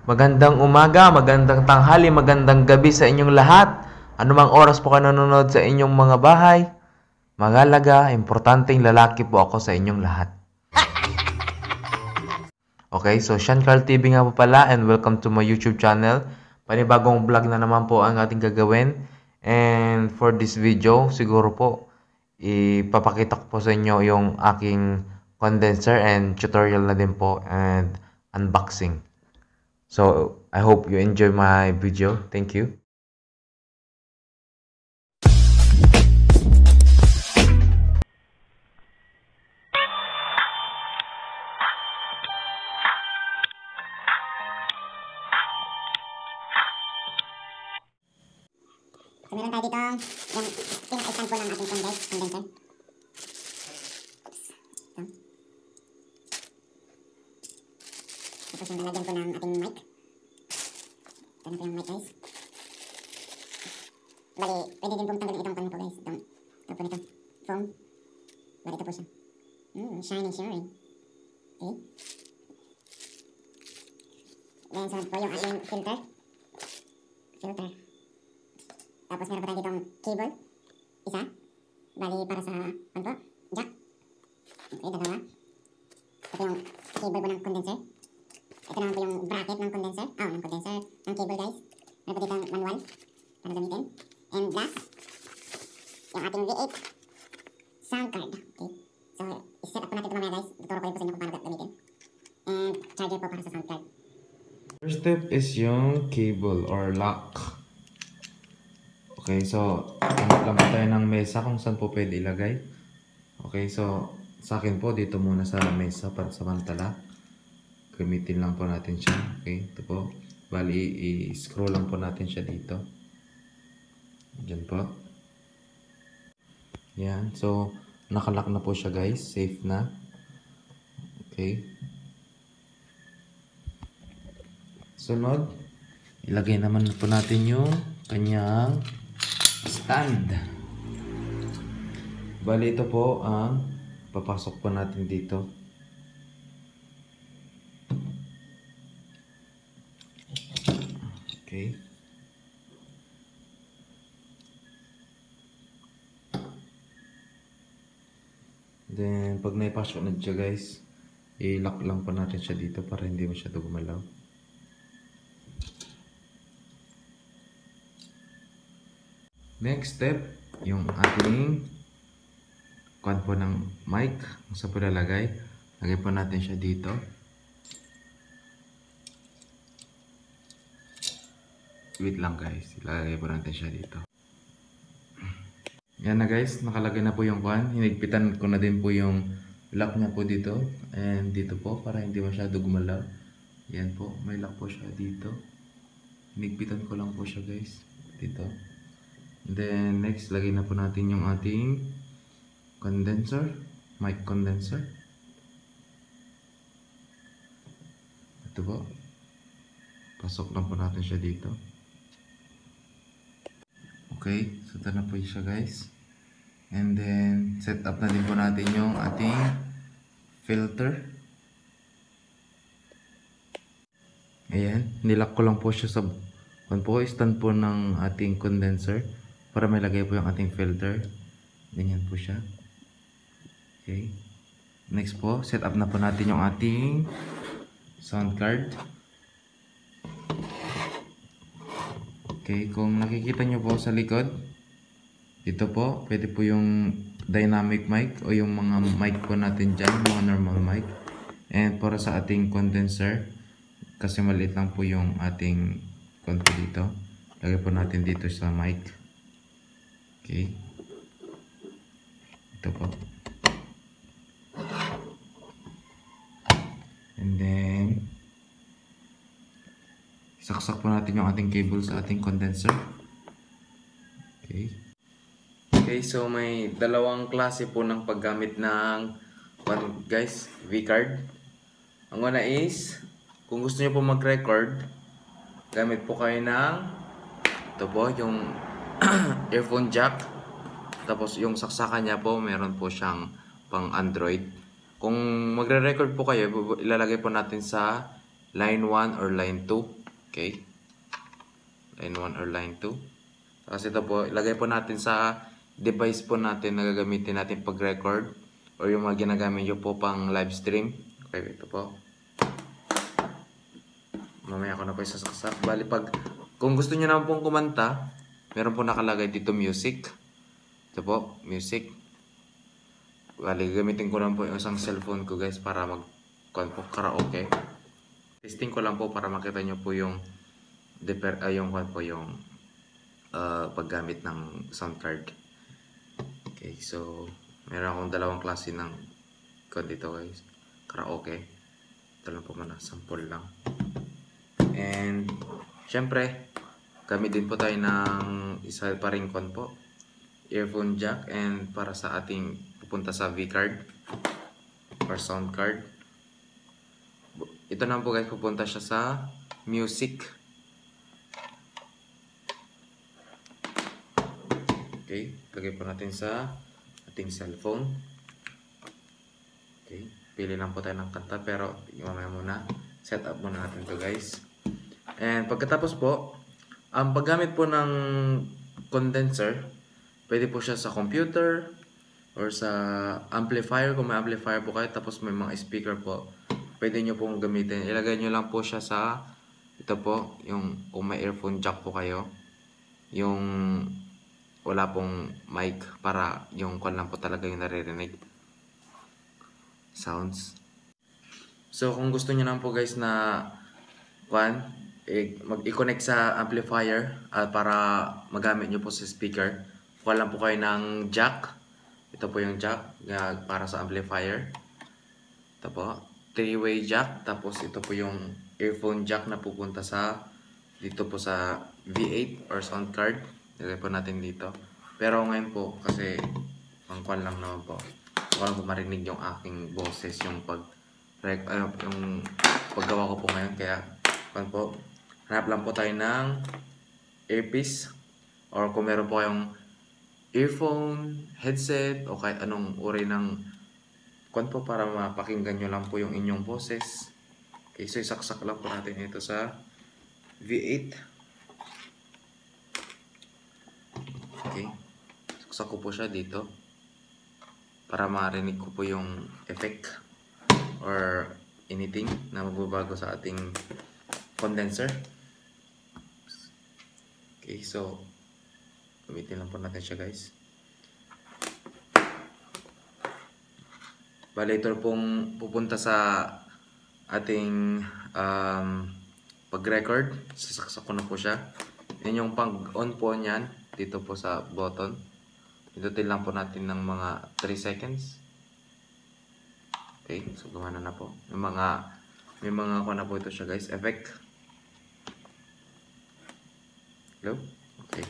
Magandang umaga, magandang tanghali, magandang gabi sa inyong lahat. Anumang oras po kayo nanonood sa inyong mga bahay. Magalaga, importanteng lalaki po ako sa inyong lahat. Okay, so Sean Carl TV nga po pala and welcome to my YouTube channel. Panibagong vlog na naman po ang ating gagawin. And for this video, siguro po, ipapakita ko po sa inyo yung aking condenser and tutorial na din po and unboxing. So, I hope you enjoy my video. Thank you. So, meron tayo dito yung pinaka-stand po ng ating condenser. Oops. Ito. Tapos yung lalagyan po ng ating mic. Ito na po yung mic, guys. Bali, pwede din pong tanggalin itong pan po, guys. Ito po nito. Foam. Bali, ito po siya. Shiny. Okay. Then, sunod po yung ating filter. Tapos meron pa tayo ditong cable. Isa. Bali para sa, ano po? Jack. Okay, dalawa. Ito po yung cable po ng condenser. Ito naman po yung bracket ng condenser. Ng condenser. Ng cable, guys. Meron po ditong manual. Para gamitin. And last, yung ating V8 sound card. Okay. So, iset up po natin ito mamaya, guys. Tuturo ko rin po sa inyo kung paano gamitin. And charger po para sa sound card. First step is yung cable or lock. Okay, so hanap lang po tayo ng mesa kung saan po pwede ilagay. Okay, so sa akin po dito muna sa mesa para samantala. Gamitin lang po natin siya. Okay, ito po. Bali, i-scroll lang po natin siya dito. Diyan po. Yan, so nakalock na po siya, guys. Safe na. Okay. Sunod, ilagay naman po natin yung kanyang stand. Bali, ito po ang papasok po natin dito. Okay. Then, pag naipasok na siya, guys, i-lock lang po natin siya dito para hindi masyado gumalaw. Next step, yung ating kuwan po ng mic. Kung saan po lalagay. Lagay po natin siya dito. Wait lang, guys. Ilalagay po natin siya dito. Yan na, guys. Nakalagay na po yung kuwan. Hinigpitan ko na din po yung lock niya po dito. And dito po para hindi masyado gumalaw. Yan po. May lock po siya dito. Hinigpitan ko lang po siya, guys. Dito. Then, next, lagay na po natin yung ating condenser, mic condenser. Ito po. Pasok lang po natin siya dito. Okay, so ito na po siya, guys. And then, set up na din po natin yung ating filter. Ayan, nilock ko lang po siya sa stand po ng ating condenser. Para may lagay po yung ating filter. Ganyan po siya. Okay. Next po, set up na po natin yung ating sound card. Okay, kung nakikita nyo po sa likod, dito po, pwede po yung dynamic mic o yung mga mic po natin dyan, mga normal mic. And para sa ating condenser, kasi maliit lang po yung ating konti dito, lagay po natin dito sa mic. Okay. Ito po. And then, saksak po natin yung ating cable sa ating condenser. Okay. Okay, so may dalawang klase po ng paggamit ng guys, V-card. Ang una is, kung gusto niyo po mag-record, gamit po kayo ng ito po, yung earphone jack. Tapos yung saksakan niya po, meron po siyang pang Android. Kung magre-record po kayo, ilalagay po natin sa line 1 or line 2. Okay. Line 1 or line 2. Tapos ito po, ilagay po natin sa device po natin na gagamitin natin pag-record or yung mga ginagamit nyo po pang live stream. Okay, ito po. Mamaya ko na po isasaksak. Bali, kung gusto nyo naman pong kumanta, meron po nakalagay dito music. Ito po, music. Bali, gamitin ko lang po yung isang cellphone ko guys para karaoke. Testing ko lang po para makita nyo po yung paggamit ng sound card. Okay, so meron akong dalawang klase ng dito guys. Karaoke. Ito lang po muna, sample lang. And syempre, gamit din po tayo ng isa pa ring po, earphone jack, and para sa ating pupunta sa V-card or sound card. Ito na po guys, pupunta siya sa music. Okay, lagay po natin sa ating cellphone. Okay, pili lang po tayo ng kanta pero mamaya muna, set up muna natin to guys. And pagkatapos po, ang paggamit po ng condenser, pwede po siya sa computer or sa amplifier. Kung may amplifier po kayo, tapos may mga speaker po, pwede nyo pong gamitin. Ilagay nyo lang po siya sa, ito po, yung kung may earphone jack po kayo, yung wala pong mic, para yung lang po talaga yung naririnig sounds. So kung gusto nyo lang po guys na i-connect sa amplifier para magamit nyo po sa speaker, kuha lang po kayo ng jack. Ito po yung jack para sa amplifier. Ito po, 3-way jack. Tapos ito po yung earphone jack na pupunta sa dito po sa V8 or sound card. Ilagay po natin dito. Pero ngayon po, kasi pangkuhan lang naman po, wala po marinig yung aking boses, yung yung paggawa ko po ngayon. Kaya po, hanap lang po tayo ng earpiece, or kung meron po kayong earphone, headset, o kahit anong uri ng po para mapakinggan nyo lang po yung inyong boses. Okay, so isaksak lang po natin ito sa V8. Okay, saksak ko po siya dito para marinig ko po yung effect or anything na magbabago sa ating condenser. Okay, so gamitin lang po natin siya guys. Bale, ito pong pupunta sa ating pag-record. Sasaksak ko na po siya. Yan yung pag-on po niyan. Dito po sa button. Pindutin lang po natin ng mga 3 seconds. Okay, so gumana na po. May mga ko na po ito siya guys. Effect. Hello? Okay.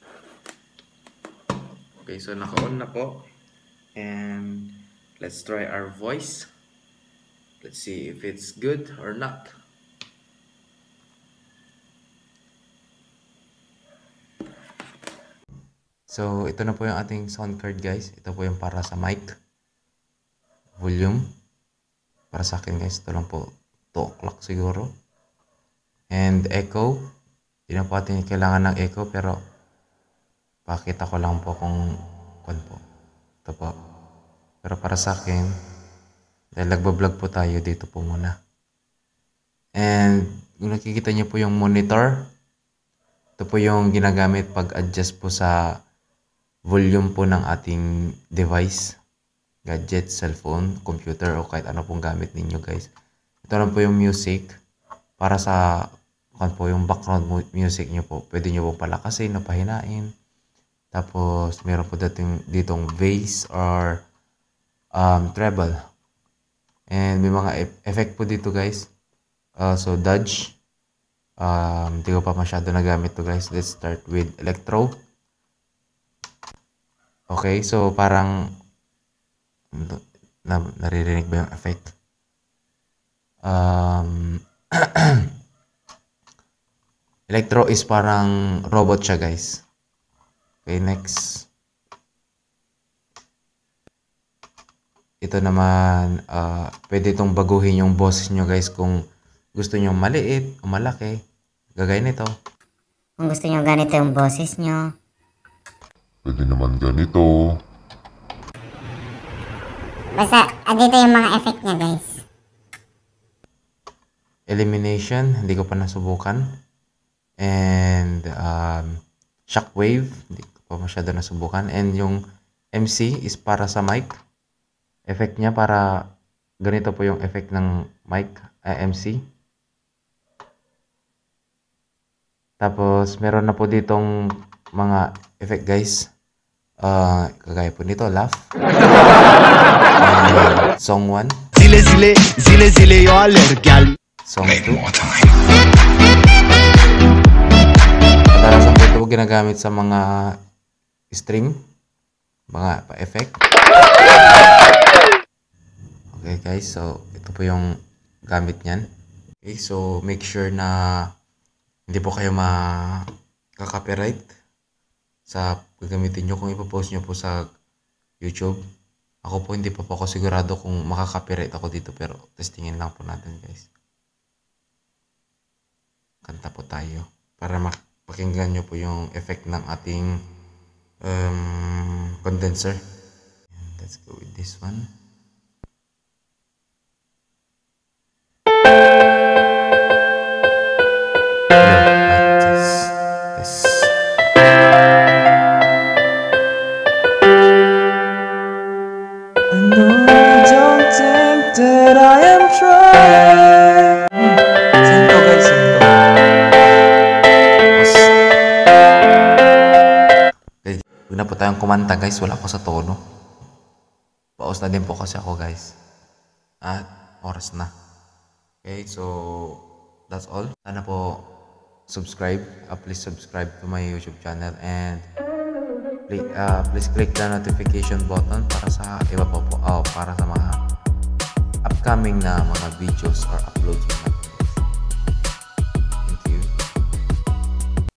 Okay, so naka-on na po. And let's try our voice. Let's see if it's good or not. So, ito na po yung ating sound card guys. Ito po yung para sa mic. Volume. Para sa akin guys, ito lang po 2 o'clock siguro. And echo. Hindi na po natin kailangan ng echo, pero pakita ko lang po kung po. Ito po. Pero para sa akin, dahil nagbablog po tayo, dito po muna. And kung nakikita niyo po yung monitor, ito po yung ginagamit pag-adjust po sa volume po ng ating device, gadget, cellphone, computer, o kahit ano pong gamit ninyo guys. Ito lang po yung music para sa po yung background music nyo po. Pwede nyo po palakasin o pahinain. Tapos meron po ditong bass or treble. And may mga effect po dito guys. So dodge. Hindi ko pa masyado nagamit to guys. Let's start with electro. Okay, so parang naririnig ba yung effect? Electro is parang robot siya guys. Okay, next. Ito naman, pwede itong baguhin yung boses nyo guys kung gusto nyo maliit o malaki. gagaya nito. Kung gusto nyo ganito yung boses nyo, Pwede naman ganito. basta andito yung mga effect niya guys. Elimination, hindi ko pa nasubukan. And shockwave, hindi ko pa masyado nasubukan. And yung MC is para sa mic. Effect niya para ganito po yung effect ng mic, MC. Tapos meron na po ditong mga effect guys. Kagaya po nito, laugh. And song 1. Zile zile zile zile yo alerg gel. Song 2. Kadalasan po ito ginagamit sa mga stream, mga pa-effect. Okay guys, so ito po yung gamit niyan. Okay, so make sure na hindi po kayo makaka-copyright sa gagamitin nyo kung ipopost nyo po sa YouTube. Ako po hindi pa po ako sigurado kung makaka-copyright ako dito, pero testingin lang po natin guys. Kanta po tayo para pakinggan nyo po yung effect ng ating condenser. Let's go with this one. Huwag na po tayong kumanta guys, wala ko sa tono. Paus na din po kasi ako guys. At oras na. Okay, so that's all. Sana po subscribe. Please subscribe to my YouTube channel and please click the notification button para sa iba po para sa mga upcoming na mga videos or uploads.